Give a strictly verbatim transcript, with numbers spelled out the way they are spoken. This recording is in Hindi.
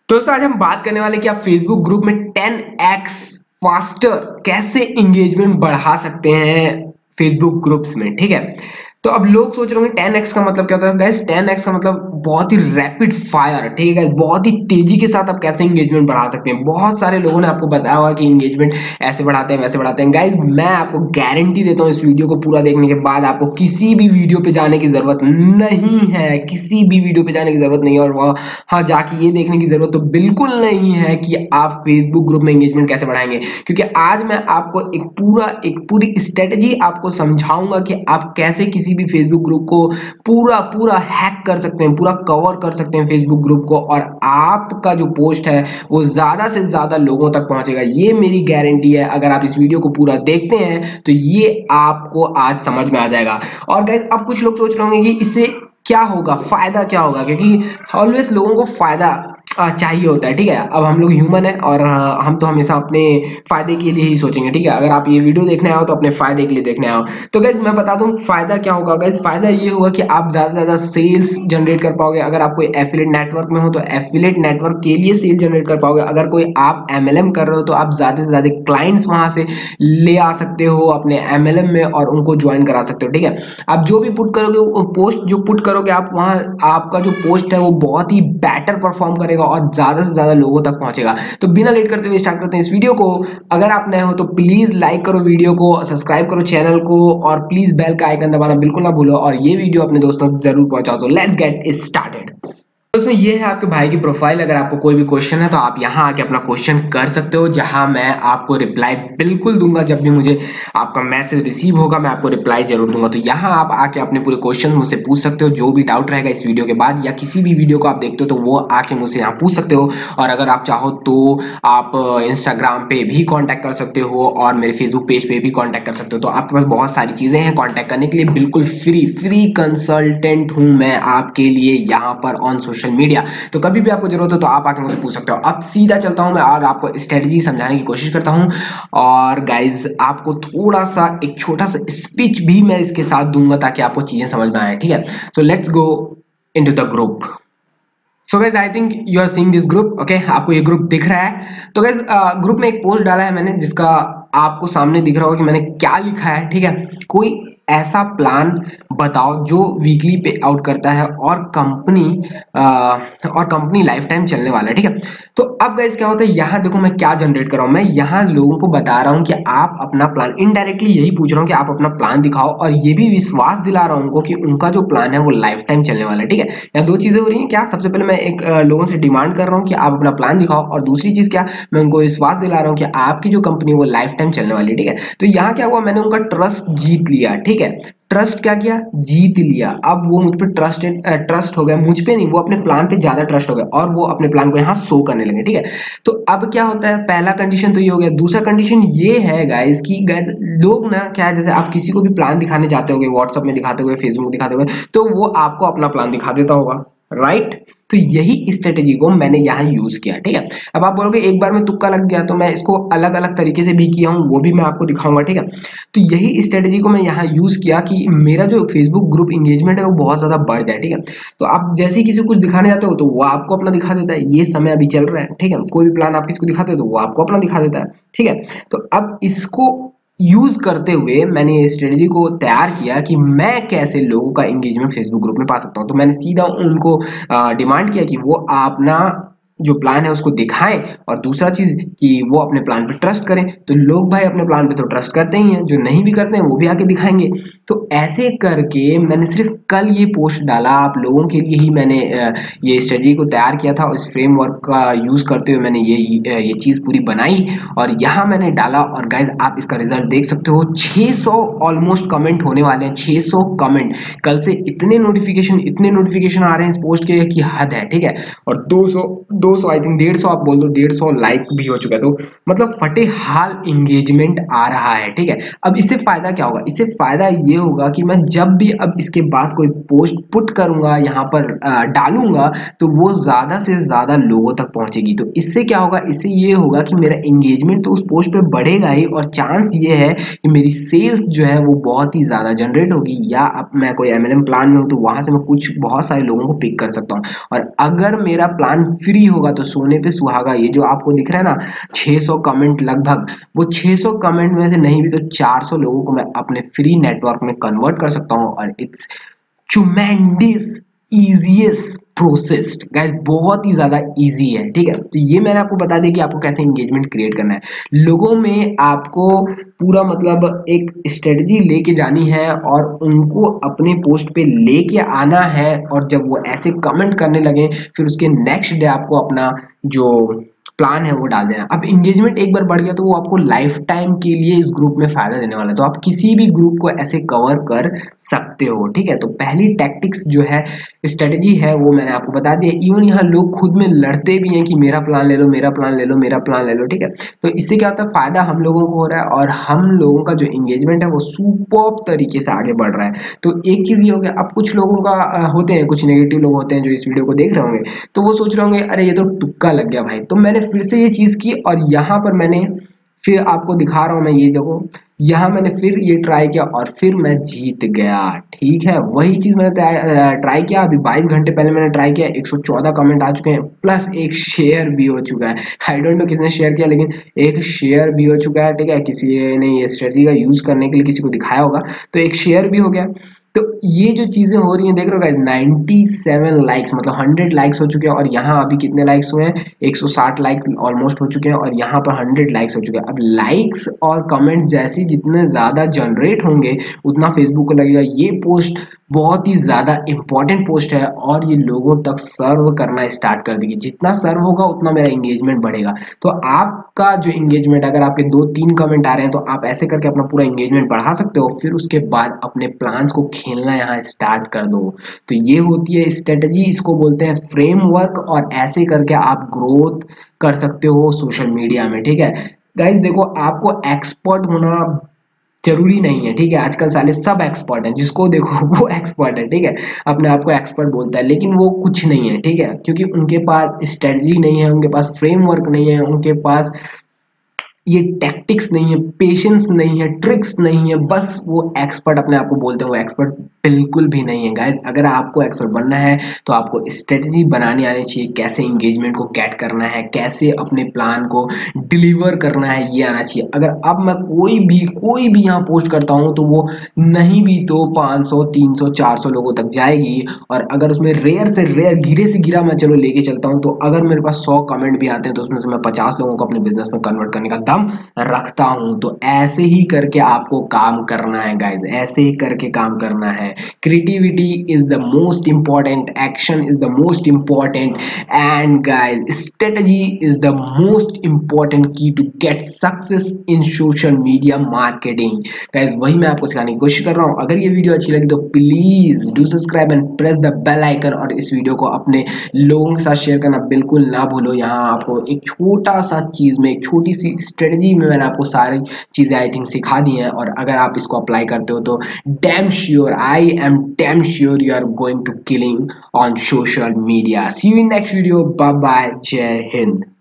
दोस्तों आज हम बात करने वाले कि आप फेसबुक ग्रुप में टेन एक्स फास्टर कैसे एंगेजमेंट बढ़ा सकते हैं फेसबुक ग्रुप्स में। ठीक है, तो अब लोग सोच रहे होंगे टेन एक्स का मतलब क्या होता है। गाइस टेन एक्स का मतलब बहुत ही रैपिड फायर। ठीक है गाइस, बहुत ही तेजी के साथ आप कैसे एंगेजमेंट बढ़ा सकते हैं। बहुत सारे लोगों ने आपको बताया हुआ कि एंगेजमेंट ऐसे बढ़ाते हैं वैसे बढ़ाते हैं। गाइस मैं आपको गारंटी देता हूँ इस वीडियो को पूरा देखने के बाद आपको किसी भी वीडियो पे जाने की जरूरत नहीं है, किसी भी वीडियो पे जाने की जरूरत नहीं है और वहाँ हाँ जाके ये देखने की जरूरत तो बिल्कुल नहीं है कि आप फेसबुक ग्रुप में एंगेजमेंट कैसे बढ़ाएंगे, क्योंकि आज मैं आपको एक पूरा एक पूरी स्ट्रेटजी आपको समझाऊंगा कि आप कैसे किसी भी फेसबुक ग्रुप को पूरा पूरा हैक कर सकते हैं, पूरा कवर कर सकते हैं फेसबुक ग्रुप को, और आपका जो पोस्ट है वो ज्यादा से ज्यादा लोगों तक पहुंचेगा। ये मेरी गारंटी है। अगर आप इस वीडियो को पूरा देखते हैं तो ये आपको आज समझ में आ जाएगा। और गाइस अब कुछ लोग सोच रहे होंगे कि इससे क्या होगा, फायदा क्या होगा, क्योंकि ऑलवेज लोगों को फायदा आ, चाहिए होता है। ठीक है, अब हम लोग ह्यूमन है और आ, हम तो हमेशा अपने फायदे के लिए ही सोचेंगे। ठीक है, अगर आप ये वीडियो देखने आओ तो अपने फायदे के लिए देखने आओ। तो गाइस मैं बता दूं फायदा क्या होगा। गाइस फायदा ये होगा कि आप ज्यादा से ज्यादा सेल्स जनरेट कर पाओगे। अगर आप कोई एफिलिएट नेटवर्क में हो तो एफिलिएट नेटवर्क के लिए सेल जनरेट कर पाओगे। अगर कोई आप एमएलएम कर रहे हो तो आप ज्यादा से ज्यादा क्लाइंट्स वहां से ले आ सकते हो अपने एमएलएम में और उनको ज्वाइन करा सकते हो। ठीक है, आप जो भी पुट करोगे, पोस्ट जो पुट करोगे आप वहां, आपका जो पोस्ट है वो बहुत ही बेटर परफॉर्म करेगा और ज्यादा से ज्यादा लोगों तक पहुंचेगा। तो बिना लेट करते हुए स्टार्ट करते हैं इस वीडियो को। अगर आप नए हो तो प्लीज लाइक करो वीडियो को, सब्सक्राइब करो चैनल को और प्लीज बेल का आइकन दबाना बिल्कुल ना भूलो और ये वीडियो अपने दोस्तों तक जरूर पहुंचाओ। तो लेट्स गेट स्टार्टेड। दोस्तों ये है आपके भाई की प्रोफाइल। अगर आपको कोई भी क्वेश्चन है तो आप यहाँ आके अपना क्वेश्चन कर सकते हो, जहां मैं आपको रिप्लाई बिल्कुल दूंगा। जब भी मुझे आपका मैसेज रिसीव होगा मैं आपको रिप्लाई जरूर दूंगा। तो यहाँ आप आके अपने पूरे क्वेश्चन मुझसे पूछ सकते हो, जो भी डाउट रहेगा इस वीडियो के बाद या किसी भी वीडियो को आप देखते हो तो वो आके मुझसे यहाँ पूछ सकते हो। और अगर आप चाहो तो आप इंस्टाग्राम पे भी कॉन्टैक्ट कर सकते हो और मेरे फेसबुक पेज पे भी कॉन्टैक्ट कर सकते हो। तो आपके पास बहुत सारी चीजें हैं कॉन्टैक्ट करने के लिए। बिल्कुल फ्री फ्री कंसल्टेंट हूं मैं आपके लिए यहाँ पर ऑन सोशल मीडिया। तो कभी भी आपको जरूरत हो तो आप आके मुझे पूछ सकते हो। अब सीधा चलता हूं मैं और आपको स्ट्रेटजी समझाने की कोशिश करता हूं। और गाइज आपको थोड़ा सा एक छोटा सा स्पीच भी मैं इसके साथ दूंगा ताकि आपको चीजें समझ में आए। ठीक है, so let's go into the group. So guys I think you are seeing this group. Okay, आपको ये ग्रुप दिख रहा है। तो गाइज ग्रुप में एक पोस्ट डाला है मैंने जिसका आपको सामने दिख रहा होगा कि मैंने क्या लिखा है। ठीक है, कोई ऐसा प्लान बताओ जो वीकली पे आउट करता है और कंपनी और कंपनी लाइफ टाइम चलने वाला है। ठीक है, तो अब गाइस क्या होता है, यहाँ देखो मैं क्या जनरेट कर रहा हूँ। मैं यहाँ लोगों को बता रहा हूँ कि आप अपना प्लान, इनडायरेक्टली यही पूछ रहा हूँ कि आप अपना प्लान दिखाओ और ये भी विश्वास दिला रहा हूँ उनको कि उनका जो प्लान है वो लाइफ टाइम चलने वाला है। ठीक है, यहाँ दो चीजें हो रही हैं। क्या, सबसे पहले मैं एक अ, लोगों से डिमांड कर रहा हूँ कि आप अपना प्लान दिखाओ और दूसरी चीज क्या, मैं उनको विश्वास दिला रहा हूँ कि आपकी जो कंपनी है वो लाइफ टाइम चलने वाली है। ठीक है, तो यहाँ क्या हुआ, मैंने उनका ट्रस्ट जीत लिया। ठीक है, ट्रस्ट क्या किया, जीत लिया। अब वो मुझ पे ट्रस्टेड ट्रस्ट हो गया, मुझ पे नहीं, वो अपने प्लान पे ज्यादा ट्रस्ट हो गया और वो अपने प्लान को यहाँ शो करने लगे। ठीक है, तो अब क्या होता है, पहला कंडीशन तो ये हो गया। दूसरा कंडीशन ये है गाइस कि लोग ना क्या है, जैसे आप किसी को भी प्लान दिखाने जाते होगे, व्हाट्सएप में दिखाते हुए, फेसबुक दिखाते हुए, तो वो आपको अपना प्लान दिखा देता होगा, राइट। तो यही स्ट्रेटेजी को मैंने यहाँ यूज किया। ठीक है, अब आप बोलोगे एक बार में तुक्का लग गया, तो मैं इसको अलग अलग तरीके से भी किया हूँ, वो भी मैं आपको दिखाऊंगा। ठीक है, तो यही स्ट्रेटेजी को मैं यहाँ यूज किया कि मेरा जो फेसबुक ग्रुप एंगेजमेंट है वो बहुत ज्यादा बढ़ जाए। ठीक है, तो आप जैसे ही किसी को कुछ दिखाने जाते हो तो वो आपको अपना दिखा देता है। ये समय अभी चल रहा है। ठीक है, कोई भी प्लान आप किसी को दिखाते हो तो वो आपको अपना दिखा देता है। ठीक है, तो अब इसको यूज करते हुए मैंने ये स्ट्रेटेजी को तैयार किया कि मैं कैसे लोगों का एंगेजमेंट फेसबुक ग्रुप में पा सकता हूं। तो मैंने सीधा उनको डिमांड किया कि वो अपना जो प्लान है उसको दिखाएं और दूसरा चीज कि वो अपने प्लान पे ट्रस्ट करें। तो लोग भाई अपने प्लान पे तो ट्रस्ट करते ही हैं, जो नहीं भी करते हैं वो भी आके दिखाएंगे। तो ऐसे करके मैंने सिर्फ कल ये पोस्ट डाला, आप लोगों के लिए ही मैंने ये स्ट्रेटजी को तैयार किया था। इस फ्रेमवर्क का यूज करते हुए मैंने ये ये चीज पूरी बनाई और यहाँ मैंने डाला। और गाइज आप इसका रिजल्ट देख सकते हो, छह सौ ऑलमोस्ट कमेंट होने वाले हैं, छह सौ कमेंट। कल से इतने नोटिफिकेशन इतने नोटिफिकेशन आ रहे हैं इस पोस्ट के कि हद है। ठीक है, और दो सौ दो सौ आई थिंक डेढ़ सौ आप बोल दो, डेढ़ सौ लाइक भी हो चुका है। तो मतलब फटे हाल एंगेजमेंट आ रहा है। ठीक है, अब इससे फायदा क्या होगा, इससे फायदा ये होगा कि मैं जब भी अब इसके बाद कोई पोस्ट पुट करूंगा, यहाँ पर डालूंगा, तो वो ज्यादा से ज्यादा लोगों तक पहुंचेगी। तो इससे क्या होगा, इससे ये होगा कि मेरा एंगेजमेंट तो उस पोस्ट पे बढ़ेगा ही और चांस ये है कि मेरी सेल्स जो है वो बहुत ही ज्यादा जनरेट होगी। या अब मैं कोई एमएलएम प्लान में हूँ तो वहां से मैं कुछ बहुत सारे लोगों को पिक कर सकता हूँ। और अगर मेरा प्लान फ्री होगा तो सोने पे सुहागा। ये जो आपको दिख रहा है ना छह सौ कमेंट लगभग, वो छह सौ कमेंट में से नहीं भी तो चार सौ लोगों को मैं अपने फ्री नेटवर्क में कन्वर्ट कर सकता हूँ। और it's tremendous easiest process guys, बहुत ही ज्यादा इजी है, ठीक है। तो ये मैंने आपको बता दिया कि आपको कैसे एंगेजमेंट क्रिएट करना है। लोगों में आपको पूरा मतलब एक स्ट्रेटजी लेके जानी है और उनको अपने पोस्ट पे लेके आना है, और जब वो ऐसे कमेंट करने लगे फिर उसके नेक्स्ट डे आपको अपना जो प्लान है वो डाल देना। अब एंगेजमेंट एक बार बढ़ गया तो वो आपको लाइफ टाइम के लिए इस ग्रुप में फायदा देने वाला है। तो आप किसी भी ग्रुप को ऐसे कवर कर सकते हो, ठीक है। तो पहली टैक्टिक्स जो है, स्ट्रेटजी है, वो मैंने आपको बता दिया। इवन यहाँ लोग खुद में लड़ते भी हैं कि मेरा प्लान ले लो, मेरा प्लान ले लो, मेरा प्लान ले लो, ठीक है। तो इससे क्या होता है, फायदा हम लोगों को हो रहा है और हम लोगों का जो एंगेजमेंट है वो सुपर्ब तरीके से आगे बढ़ रहा है। तो एक चीज ये हो गया। अब कुछ लोगों का अ, होते हैं, कुछ नेगेटिव लोग होते हैं जो इस वीडियो को देख रहे होंगे, तो वो सोच रहे होंगे अरे ये तो तुक्का लग गया भाई। तो मैंने फिर से ये चीज की और यहाँ पर मैंने फिर आपको दिखा रहा हूं मैं, ये देखो यहाँ मैंने फिर ये ट्राई किया और फिर मैं जीत गया, ठीक है। वही चीज मैंने ट्राई किया, अभी बाईस घंटे पहले मैंने ट्राई किया, एक सौ चौदह कमेंट आ चुके हैं, प्लस एक शेयर भी हो चुका है। आई डोंट नो किसने शेयर किया, लेकिन एक शेयर भी हो चुका है, ठीक है। किसी ने ये स्ट्रेटजी का यूज करने के लिए किसी को दिखाया होगा, तो एक शेयर भी हो गया। तो ये जो चीजें हो रही हैं देख रहे हो गाइस, सत्तानवे लाइक्स मतलब सौ लाइक्स हो चुके हैं। और यहाँ अभी कितने लाइक्स हुए हैं, एक सौ साठ लाइक्स ऑलमोस्ट हो चुके हैं, और यहाँ पर सौ लाइक्स हो चुके हैं। अब लाइक्स और कमेंट जैसे जितने ज्यादा जनरेट होंगे उतना फेसबुक को लगेगा ये पोस्ट बहुत ही ज्यादा इंपॉर्टेंट पोस्ट है और ये लोगों तक सर्व करना स्टार्ट कर देगी। जितना सर्व होगा उतना मेरा एंगेजमेंट बढ़ेगा। तो आपका जो एंगेजमेंट, अगर आपके दो तीन कमेंट आ रहे हैं तो आप ऐसे करके अपना पूरा एंगेजमेंट बढ़ा सकते हो। फिर उसके बाद अपने प्लान्स को खेलना यहाँ स्टार्ट कर दो। तो ये होती है स्ट्रेटजी, इसको बोलते हैं फ्रेमवर्क, और ऐसे करके आप ग्रोथ कर सकते हो सोशल मीडिया में, ठीक है। गाइस देखो, आपको एक्सपर्ट होना जरूरी नहीं है, ठीक है। आजकल साले सब एक्सपर्ट हैं, जिसको देखो वो एक्सपर्ट है, ठीक है। अपने आप को एक्सपर्ट बोलता है, लेकिन वो कुछ नहीं है, ठीक है, क्योंकि उनके पास स्ट्रेटजी नहीं है, उनके पास फ्रेमवर्क नहीं है, उनके पास ये टैक्टिक्स नहीं है, पेशेंस नहीं है, ट्रिक्स नहीं है, बस वो एक्सपर्ट अपने आप को बोलते हैं। वो एक्सपर्ट बिल्कुल भी नहीं है गाइस। अगर आपको एक्सपर्ट बनना है तो आपको स्ट्रेटजी बनानी आनी चाहिए, कैसे एंगेजमेंट को कैट करना है, कैसे अपने प्लान को डिलीवर करना है, ये आना चाहिए। अगर अब मैं कोई भी कोई भी यहाँ पोस्ट करता हूँ तो वो नहीं भी तो पाँच सौ तीन सौ चार सौ लोगों तक जाएगी, और अगर उसमें रेयर से रेयर गिरे से गिरा मैं चलो लेके चलता हूँ, तो अगर मेरे पास सौ कमेंट भी आते हैं तो उसमें से मैं पचास लोगों को अपने बिजनेस में कन्वर्ट करने का रखता हूं। तो ऐसे ही करके आपको काम करना है गाइस, ऐसे ही करके काम करना है। Creativity is the most important, action is the most important, and guys strategy is the most important key to get success in social media marketing. Guys वही मैं आपको सिखाने की कोशिश कर रहा हूं। अगर ये वीडियो अच्छी लगी तो please do subscribe and press the bell icon, और इस वीडियो को अपने लोगों के साथ शेयर करना बिल्कुल ना भूलो। यहाँ आपको एक छोटा सा चीज में, एक छोटी सी स्ट्रेटजी में मैंने आपको सारी चीजें आई थिंक सिखा दी हैं, और अगर आप इसको अप्लाई करते हो तो damn sure, I am damn sure you are going to killing on social media. See you in next video, bye bye, जय हिंद।